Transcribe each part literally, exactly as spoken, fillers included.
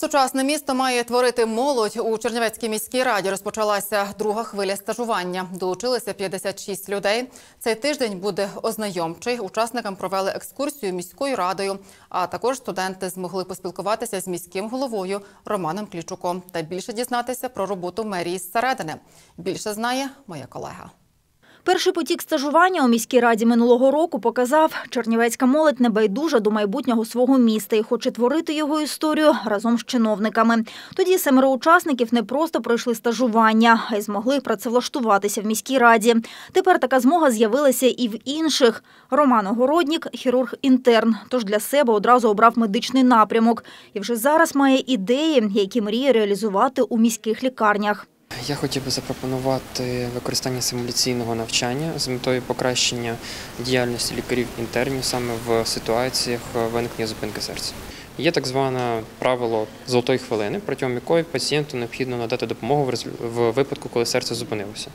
Сучасне місто має творити молодь. У Чернівецькій міській раді розпочалася друга хвиля стажування. Долучилися п'ятдесят шість людей. Цей тиждень буде ознайомчий. Учасникам провели екскурсію міською радою, а також студенти змогли поспілкуватися з міським головою Романом Клічуком та більше дізнатися про роботу мерії зсередини. Більше знає моя колега. Перший потік стажування у міській раді минулого року показав, чернівецька молодь небайдужа до майбутнього свого міста і хоче творити його історію разом з чиновниками. Тоді семеро учасників не просто пройшли стажування, а й змогли працевлаштуватися в міській раді. Тепер така змога з'явилася і в інших. Роман Огороднік – хірург-інтерн, тож для себе одразу обрав медичний напрямок. І вже зараз має ідеї, які мріє реалізувати у міських лікарнях. Я хотів би запропонувати використання симуляційного навчання з метою покращення діяльності лікарів-інтернів саме в ситуаціях виникнення зупинки серця. Є так зване правило золотої хвилини, протягом якої пацієнту необхідно надати допомогу в випадку, коли серце зупинилося.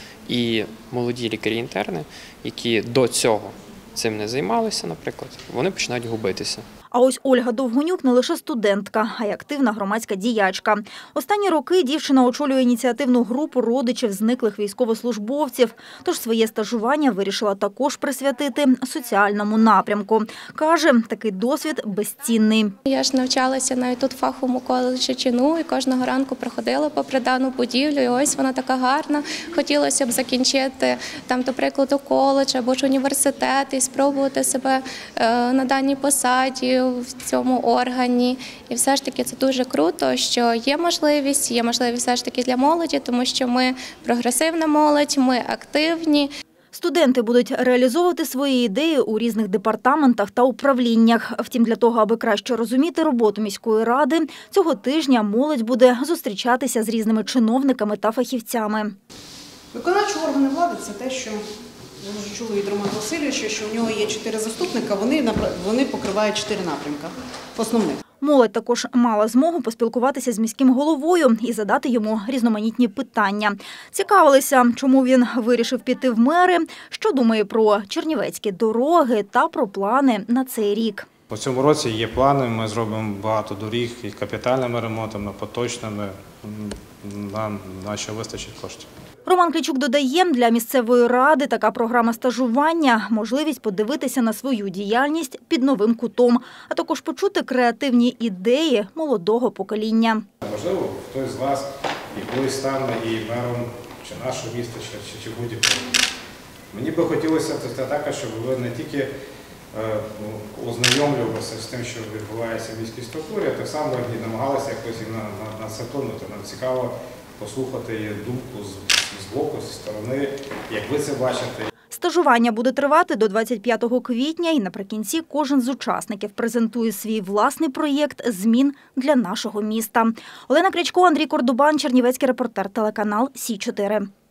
І молоді лікарі-інтерни, які до цього цим не займалися, наприклад, вони починають губитися. А ось Ольга Довгонюк не лише студентка, а й активна громадська діячка. Останні роки дівчина очолює ініціативну групу родичів зниклих військовослужбовців. Тож своє стажування вирішила також присвятити соціальному напрямку. Каже, такий досвід безцінний. Я ж навчалася навіть тут в фаховому коледжі ЧНУ і кожного ранку проходила попри дану будівлю. І ось вона така гарна. Хотілося б закінчити там, до прикладу, коледж або ж університет і спробувати себе на даній посаді, в цьому органі. І все ж таки це дуже круто, що є можливість, є можливість все ж таки для молоді, тому що ми прогресивна молодь, ми активні. Студенти будуть реалізовувати свої ідеї у різних департаментах та управліннях. Втім, для того, аби краще розуміти роботу міської ради, цього тижня молодь буде зустрічатися з різними чиновниками та фахівцями. Виконавчі органи влади – це те, що ви вже чули від Романа Васильовича, що у нього є чотири заступника, вони, вони покривають чотири напрямки основних. Молодь також мала змогу поспілкуватися з міським головою і задати йому різноманітні питання. Цікавилися, чому він вирішив піти в мери, що думає про чернівецькі дороги та про плани на цей рік. У цьому році є плани, ми зробимо багато доріг і капітальними ремонтами, поточними, нам на що вистачить коштів. Роман Клічук додає, для місцевої ради така програма стажування – можливість подивитися на свою діяльність під новим кутом, а також почути креативні ідеї молодого покоління. Можливо, хтось з вас і колись стане і мером чи нашого міста, чи, чи будь-якого. Мені би хотілося також, щоб ви не тільки е, ознайомлювалися з тим, що відбувається в міській структурі, а так само і намагалися якось на, на, на це вплинути. Нам цікаво послухати її думку з, з боку, зі сторони, як ви це бачите. Стажування буде тривати до двадцять п'ятого квітня і наприкінці кожен з учасників презентує свій власний проєкт змін для нашого міста. Олена Крячко, Андрій Кордубан, Чернівецький репортер, телеканал Сі чотири.